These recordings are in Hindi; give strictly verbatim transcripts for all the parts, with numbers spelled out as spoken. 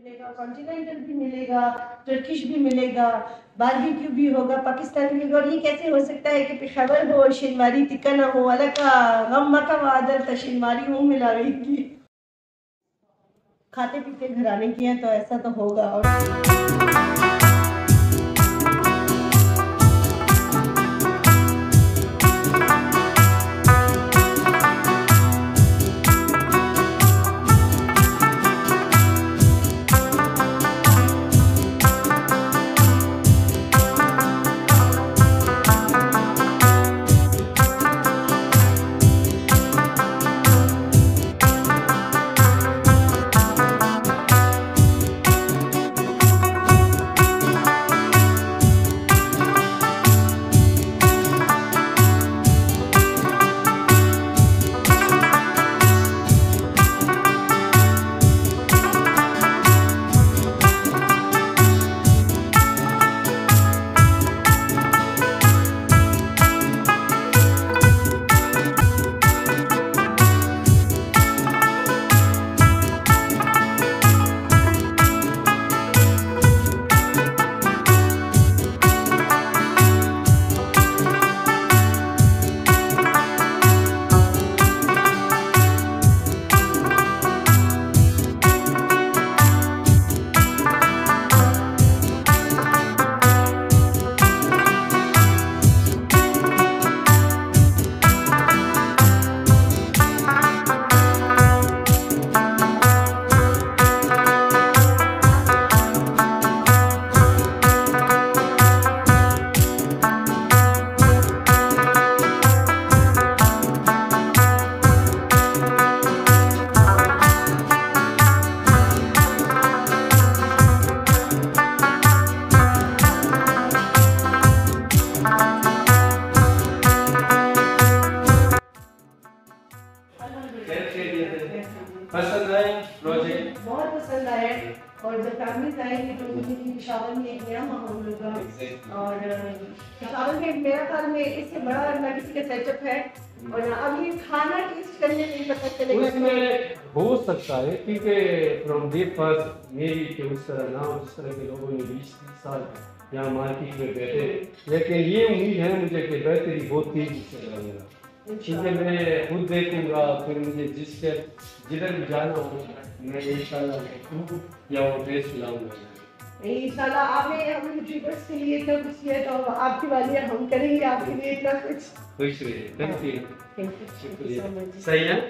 मिलेगा, कॉन्टिनेंटल भी मिलेगा, टर्किश भी मिलेगा, बारबेक्यू भी होगा, पाकिस्तानी मिलेगा। और ये कैसे हो सकता है कि पेशावर हो शिनवारी तिक्का ना हो, अलग का गम का वादल था शिनवारी मुंह मिला रही थी। खाते पीते घराने की है तो ऐसा तो होगा। और पसंद आए प्रोजेक्ट? बहुत पसंद आया। और जब फैमिली आएंगे तो मुझे पेशावर में एक नया माहौल होगा। और पेशावर में मेरा ख्याल में इससे बड़ा ना किसी का सेटअप है। और अब ये खाना टेस्ट करने में पता चलेगा उसमें हो सकता है क्योंकि फ्रॉम डे फर्स्ट मेरी कि उस तरह ना उस तरह के लोगों ने बीस तीस साल यहाँ मार्केट में बैठे, लेकिन ये उम्मीद है मुझे कि बेहतरी बहुत तेजी से लगेगा क्योंकि मैं खुद देखूंगा। फिर मुझे जिस जिधर भी जाना हो मैं इंशाल्लाह या वो ड्रेस लाऊंगा। इंशाल्लाह आपने हम यूट्यूबर्स के लिए इतना कुछ किया तो आपकी वाली हम करेंगे आपके लिए इतना कुछ। खुश रहिए। Thank you. थैंक यू शुक्रिया। सही है।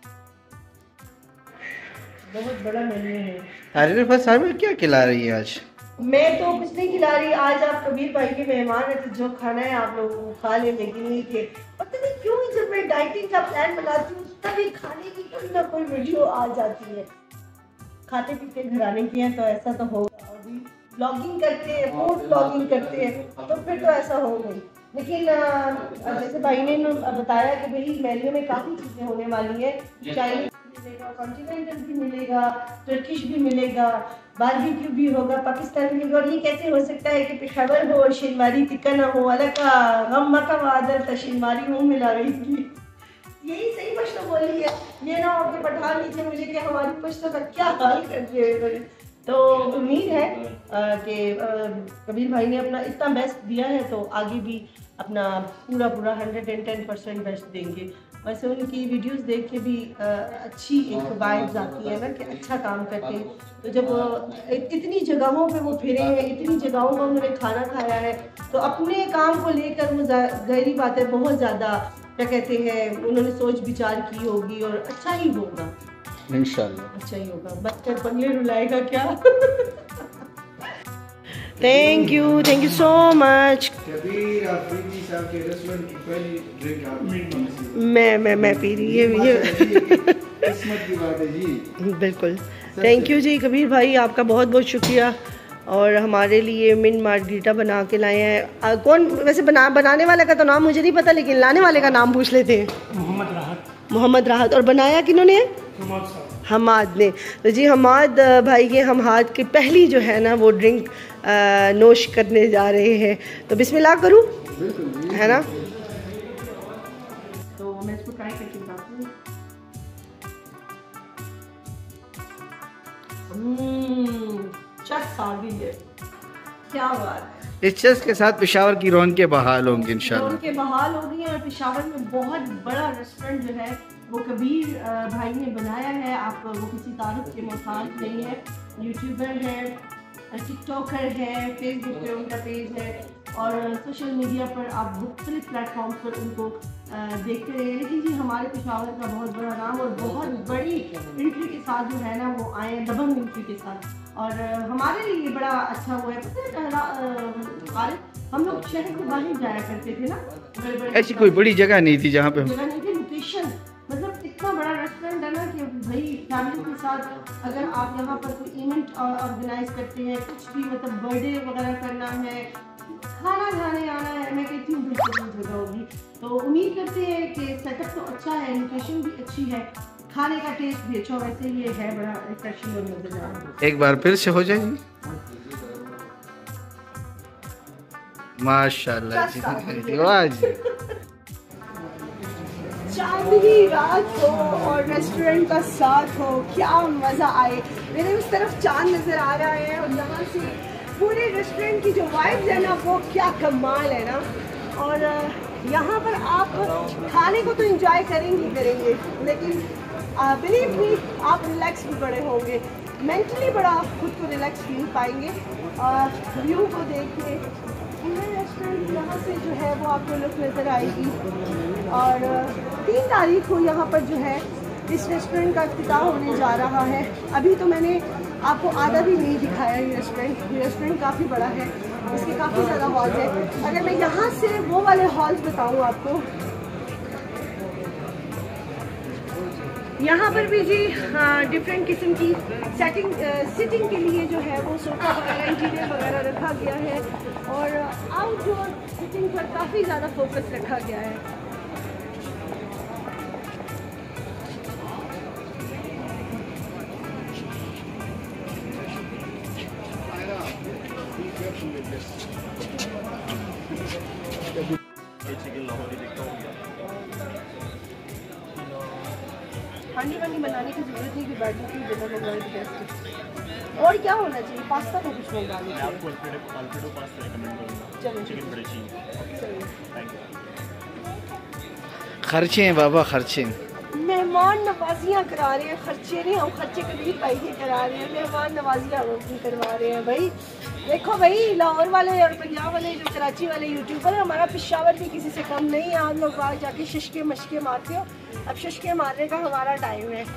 बहुत बड़ा मेन्यू है। अरे फर्स्ट टाइम क्या खिला रही है आज? मैं तो कुछ नहीं खिला रही। आज आप कबीर भाई के मेहमान हैं तो जो खाना है आप लोगों को खा ले, लेकिन ये कि पता नहीं क्यों जब मैं डाइटिंग का प्लान बनाती हूँ तभी खाने की कोई ना कोई वीडियो आ जाती है। खाते पीते घराने की है तो ऐसा तो होगा। अभी ब्लॉगिंग करते हैं, फूड ब्लॉगिंग करते हैं तो फिर तो ऐसा हो गई। लेकिन जैसे भाई ने बताया कि भाई मेन्यू में काफ़ी चीज़ें होने वाली है। चाइनीज मिलेगा, कॉन्टिनेंटल भी मिलेगा, टर्किश भी मिलेगा, बारबेक्यू भी होगा, पाकिस्तानी मिलेगा। और ये कैसे हो सकता है कि पेशावर हो शिनवारी तिक्का ना हो, अलग का गम का वादल था शिनवारी मुंह मिला रही थी। यही सही पश्तो बोली है। ये ना आपके पठान नीचे मुझे कि हमारी पश्तो का क्या हाल कर दिया। तो उम्मीद है कि कबीर भाई ने अपना इतना बेस्ट दिया है तो आगे भी अपना पूरा पूरा hundred and ten percent best देंगे। वैसे उनकी वीडियोस देख के भी आ, अच्छी एक वाइब्स आती है ना कि अच्छा काम करते हैं। तो जब इतनी जगहों पे वो फिरे हैं, इतनी जगहों पर उन्होंने खाना खाया है तो अपने काम को लेकर वो गहरी बात है बहुत ज़्यादा क्या कहते हैं उन्होंने सोच विचार की होगी और अच्छा ही होगा इंशाल्लाह। अच्छा ही होगा। बच्चा बंगले रुलाएगा क्या। Thank you, thank you so much. Kabir Afridi साहब के रेस्टोरेंट की पहली ड्रिंक आप मैं मैं मैं पी रही है ये किस्मत की बात है जी। बिल्कुल। थैंक यू जी कबीर भाई, आपका बहुत बहुत शुक्रिया। और हमारे लिए मिंट मार्गरीटा बना के लाए हैं। कौन वैसे बना बनाने वाले का तो नाम मुझे नहीं पता, लेकिन लाने वाले का नाम पूछ लेते हैं। मोहम्मद राहत। मोहम्मद राहत। और बनाया किन्होंने? हमाद ने। तो जी हमाद भाई के हम हाथ की पहली जो है ना वो ड्रिंक नोश करने जा रहे हैं। तो बिस्मिल्लाह करूँ है ना? तो मैं इसको ट्राई करके बताती हूँ। चस आ गई है, क्या बात है। इस चस के साथ पेशावर की रौनकें बहाल होंगी इंशाल्लाह। रौनकें बहाल हो गई हैं और पेशावर में बहुत बड़ा रेस्टोरेंट जो है वो कबीर भाई ने बनाया है। आप वो किसी तारुफ के मोहताज नहीं है, यूट्यूबर है, टिकटॉकर है, फेसबुक पे उनका पेज है और सोशल मीडिया पर आप मुख्तलिफ प्लेटफॉर्म पर उनको देखते रहे। लेकिन जी हमारे पेशावर का बहुत बड़ा नाम और बहुत बड़ी एंट्री के साथ जो है ना वो आए, दबंग एंट्री के साथ, और हमारे लिए ये बड़ा अच्छा हुआ है। पता है हम लोग शहर को बाहर जाया करते थे ना, ऐसी कोई बड़ी जगह नहीं थी जहाँ पे जगह नहीं थी, लोकेशन मतलब इतना बड़ा रेस्टोरेंट है ना कि भाई फैमिली के साथ अगर आप यहाँ पर कोई इवेंट ऑर्गेनाइज करते हैं, कुछ भी मतलब बर्थडे वगैरह करना है, खाना खाने आना है, मैं कहती हूँ बिल्कुल जगह होगी। तो उम्मीद करते हैं कि सेटअप तो अच्छा है, लोकेशन भी अच्छी है, खाने का टेस्ट भी अच्छा, वैसे ये है बड़ा रिफ्रेशिंग और मजेदार। एक बार फिर से हो जाएगी माशाल्लाह जी, वाह जी। चांदनी रात हो और रेस्टोरेंट का साथ हो, क्या मज़ा आए। मेरे उस तरफ चांद नज़र आ रहा है और यहाँ से पूरे रेस्टोरेंट की जो वाइब्स है ना वो क्या कमाल है ना। और यहाँ पर आप खाने को तो एंजॉय करेंगे करेंगे लेकिन बिलीव मी आप रिलैक्स भी बड़े होंगे, मेंटली बड़ा खुद को रिलैक्स फील पाएंगे। और व्यू को देख के रेस्टोरेंट यहाँ से जो है वो आपको लुक नज़र आएगी। और तीन तारीख को यहाँ पर जो है इस रेस्टोरेंट का इफ्तिताह होने जा रहा है। अभी तो मैंने आपको आधा भी नहीं दिखाया ये रेस्टोरेंट। ये रेस्टोरेंट काफ़ी बड़ा है, इसके काफ़ी ज़्यादा हॉल्स है। अगर मैं यहाँ से वो वाले हॉल्स बताऊँ आपको, यहाँ पर भी जी डिफरेंट किस्म की सेटिंग सिटिंग के लिए जो है वो सोफा वगैरह इंटीरियर वगैरह रखा गया है और आउटडोर सिटिंग पर काफ़ी ज़्यादा फोकस रखा गया है। हांडी वांडी बनाने की जरूरत नहीं कि बैठने की डिनर मंगवाए तो बेस्ट। और क्या होना चाहिए, पास्ता तो कुछ मंगा लीजिए। आपको अल्फ्रेडो अल्फ्रेडो पास्ता रिकमेंड करूंगा। चलो चिकन बड़े चीज। Thank you. खर्चे हैं बाबा, खर्चे। मेहमान नवाजियाँ करा रहे हैं, खर्चे नहीं हम खर्चे कबीर भाई के करा रहे हैं, मेहमान नवाजियाँ हम अपनी करवा रहे हैं। भाई देखो भाई, लाहौर वाले और पंजाब वाले जो कराची वाले यूट्यूबर है, हमारा पेशावर भी किसी से कम नहीं है। आप लोग बाहर जाके शशके मशके मारते हो, अब शशके मारने का हमारा टाइम है।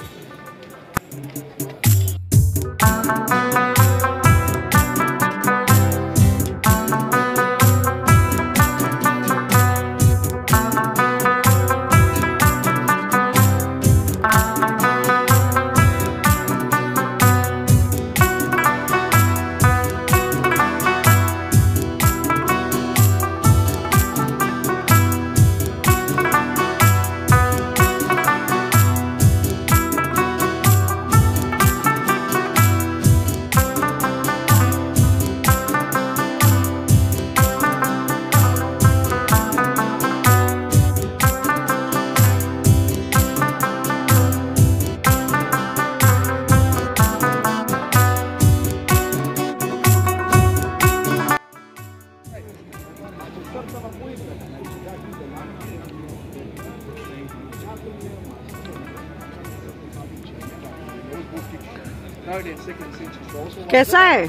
कैसा है?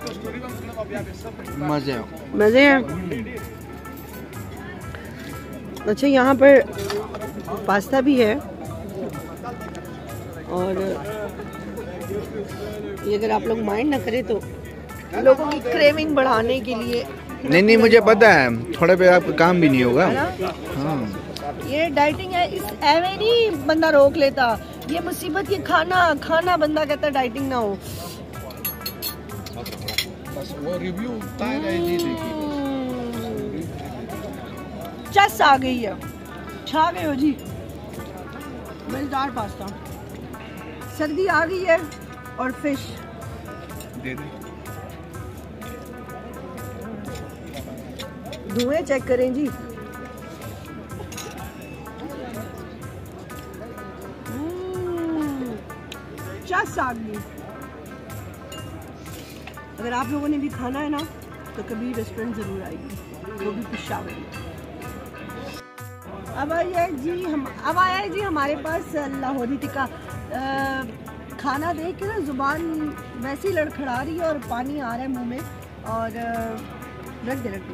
मजे मजे हैं। अच्छा, यहाँ पर पास्ता भी है और ये अगर आप लोग माइंड ना करें तो लोगों की क्रेविंग बढ़ाने के लिए। नहीं नहीं मुझे पता है, थोड़े पे आपका काम भी नहीं होगा। हाँ, ये डाइटिंग है, इस एवे नहीं बंदा रोक लेता, ये मुसीबत, ये खाना खाना बंदा कहता है डाइटिंग ना हो। वो रिव्यू चस आ गई है, छा गए हो जी। मजेदार पास्ता, सर्दी आ गई है और फिश दे दे। धुएं चेक करें जी। चस आ गई। अगर आप लोगों ने भी खाना है ना तो कभी रेस्टोरेंट ज़रूर आइए, वो भी पेशावर में। अब आया जी हम अब आया है जी हमारे पास लाहौरी टिक्का। खाना देख के ना ज़ुबान वैसे ही लड़खड़ा रही है और पानी आ रहा है मुंह में। और रख दे रख दे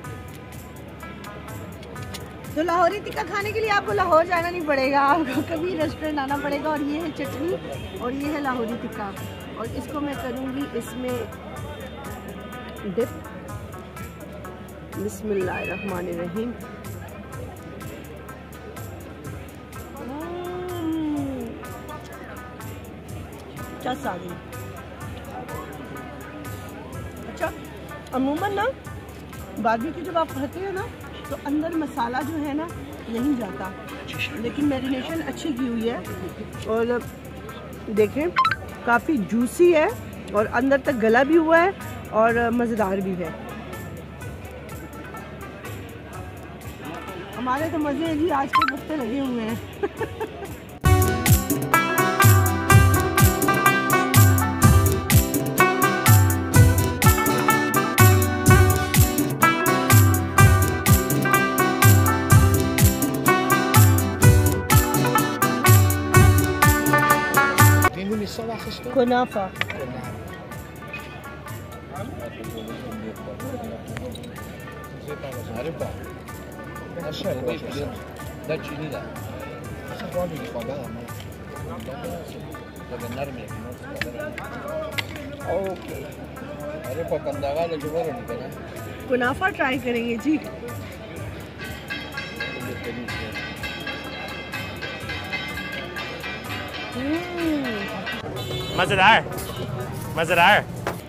तो लाहौरी टिक्का खाने के लिए आपको लाहौर जाना नहीं पड़ेगा, आपको कभी रेस्टोरेंट आना पड़ेगा। और ये है चटनी और ये है लाहौरी टिक्का और इसको मैं करूँगी इसमें डिप। बिस्मिल्लाहिर्रहमानिर्रहीम। चस आ गई। अच्छा, अमूमन ना बारबेक्यू जब आप खाते हो ना तो अंदर मसाला जो है ना नहीं जाता, लेकिन मैरिनेशन अच्छी की हुई है और देखें काफ़ी जूसी है और अंदर तक गला भी हुआ है और मज़ेदार भी है। हमारे तो मज़े जी आज के गुफ्ते लगे हुए हैं। कुनाफा कुनाफा ट्राई करेंगे जी। मज़ेदार मज़ेदार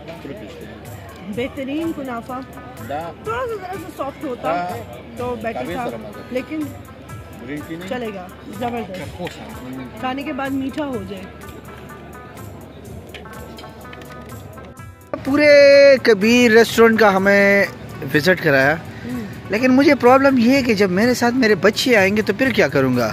बेहतरीन कुनाफा। थोड़ा सा ज़रा सा सॉफ्ट होता तो बेटर था, लेकिन चलेगा। ज़बरदस्त, खाने के बाद मीठा हो जाए। पूरे कबीर रेस्टोरेंट का हमें विजिट कराया, लेकिन मुझे प्रॉब्लम ये है कि जब मेरे साथ मेरे बच्चे आएंगे तो फिर क्या करूँगा।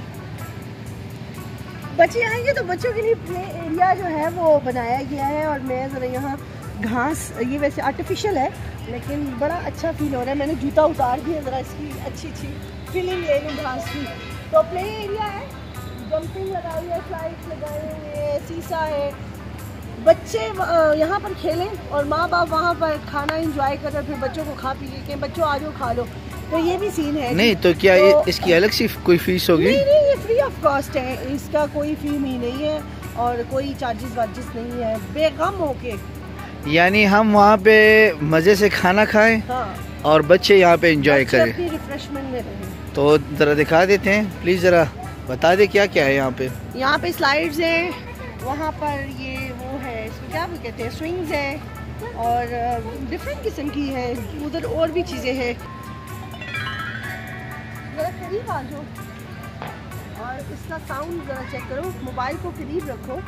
बच्चे आएंगे तो बच्चों के लिए प्ले एरिया जो है वो बनाया गया है और मैं ज़रा यहाँ घास, ये वैसे आर्टिफिशियल है लेकिन बड़ा अच्छा फील हो रहा है। मैंने जूता उतार दिया ज़रा इसकी अच्छी अच्छी फीलिंग ले लूँ घास की। तो प्ले एरिया है, जंपिंग लगाई है, स्लाइड्स लगाए हुए हैं, शीशा है। बच्चे यहाँ पर खेलें और माँ बाप वहाँ पर खाना एंजॉय कर रहे, फिर बच्चों को खा पी के बच्चों आ जाओ खा लो। तो ये भी सीन है। नहीं तो क्या तो, इसकी अलग सी कोई फीस होगी? नहीं नहीं, ये फ्री ऑफ कॉस्ट है, इसका कोई फी भी नहीं है और कोई चार्जेस वार्जेस नहीं है, बेगम होके। यानी हम वहाँ पे मज़े से खाना खाएं। हाँ। और बच्चे यहाँ पे एंजॉय करें। अपनी रिफ्रेशमेंट में रहें। तो ज़रा दिखा देते हैं, प्लीज़ ज़रा बता दे क्या क्या है यहाँ पे। यहाँ पे स्लाइड्स हैं, वहाँ पर ये वो है इसको क्या भी कहते हैं, स्विंग्स है और डिफरेंट किस्म की है। उधर और भी चीज़ें हैं। ज़रा करीब आ जाओ और इसका साउंड ज़रा चेक करो, मोबाइल को करीब रखो।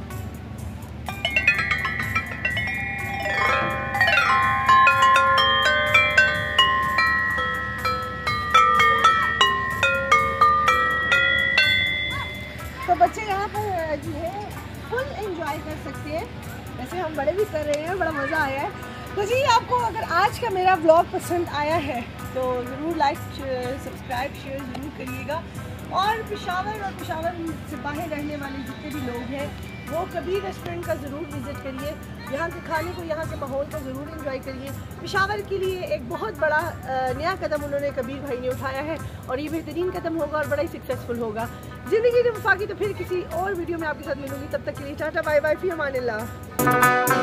तो बच्चे यहाँ पर जो है फुल एंजॉय कर सकते हैं, वैसे हम बड़े भी कर रहे हैं, बड़ा मज़ा आया है। तो जी आपको अगर आज का मेरा व्लॉग पसंद आया है तो ज़रूर लाइक सब्सक्राइब शेयर ज़रूर करिएगा। और पेशावर और पेशावर से बाहर रहने वाले जितने भी लोग हैं वो कबीर रेस्टोरेंट का ज़रूर विज़िट करिए, यहाँ के खाने को, यहाँ के माहौल को ज़रूर एंजॉय करिए। पेशावर के लिए एक बहुत बड़ा नया कदम उन्होंने कबीर भाई ने उठाया है और ये बेहतरीन कदम होगा और बड़ा ही सक्सेसफुल होगा। ज़िंदगी में वफा की तो फिर किसी और वीडियो में आपके साथ मिलूंगी, तब तक के लिए टाटा बाय बाय, फी अमान अल्लाह।